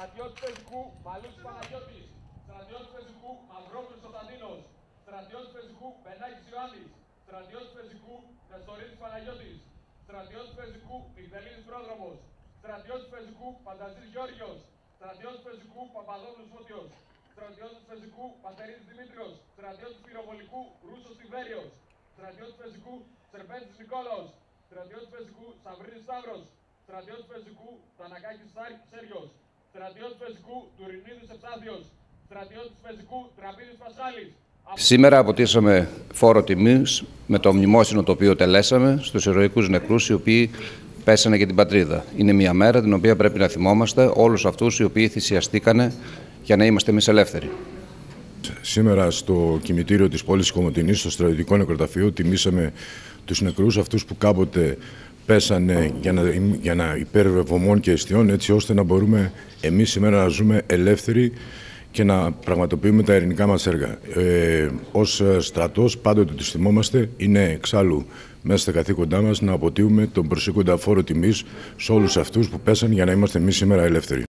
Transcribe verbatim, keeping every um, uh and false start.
στρατιώτης Πεζικού Μαλούκης Παναγιώτης, στρατιώτης Πεζικού Μαυρόπουλος Κωνσταντίνος, στρατιώτης Πεζικού Μπενάκης Ιωάννης, στρατιώτης Πεζικού Νεστορίδης Παναγιώτης, στρατιώτης Πεζικού Μιγδελίδης Πρόδρομος, στρατιώτης Πεζικού Πανταζής Γιώργιος, στρατιώτης Πεζικού Παπαδόπουλος Φώτιος, στρατιώτης Πεζικού Πατερίδης Δημήτριος, στρατιώτης Πυροβολικού Ρούσος Τιβέριος, στρατιώτης Πεζικού Σερβέντης Νικόλαος, στρατιώτης Πεζικού Σαβρίδης Σταύρος, στρατιώτης Πεζικού Τανακάκης Σέργιος, στρατιώτης Πεζικού Τουρινίδης Ευστάθιος, στρατιώτης Πεζικού Τραπίδης Πασχάλης. Σήμερα αποτίσαμε φόρο τιμής με το μνημόσυνο το οποίο τελέσαμε στους ηρωικούς νεκρούς οι οποίοι πέσανε για την πατρίδα. Είναι μια μέρα την οποία πρέπει να θυμόμαστε όλους αυτούς οι οποίοι θυσιαστήκανε για να είμαστε εμείς ελεύθεροι. Σήμερα στο κημητήριο της πόλης Κομοτηνής, στο στρατιωτικό νεκροταφείο, τιμήσαμε τους νεκρούς αυτούς που κάποτε πέσανε για να, για να υπερβομών και αιστιών, έτσι ώστε να μπορούμε εμείς σήμερα να ζούμε ελεύθεροι και να πραγματοποιούμε τα ειρηνικά μας έργα. Ε, ως στρατός πάντοτε τους θυμόμαστε, είναι εξάλλου μέσα στα καθήκοντά μας να αποτείουμε τον προσήκοντα φόρο τιμής σε όλους αυτούς που πέσαν για να είμαστε εμείς σήμερα ελεύθεροι.